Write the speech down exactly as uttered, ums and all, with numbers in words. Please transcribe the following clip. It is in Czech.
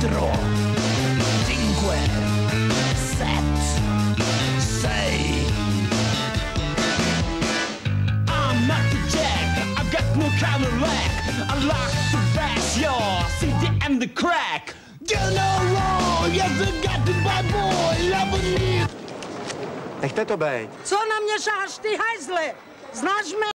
quattro, cinque, sette, sei. I'm not the jack, I've got no Cadillac. I like to bash your city and the crack. You know wrong, yes I got the bad boy, love me. Nechte to bejt. Co na mě šáš, ty hajzle? Znáš mě?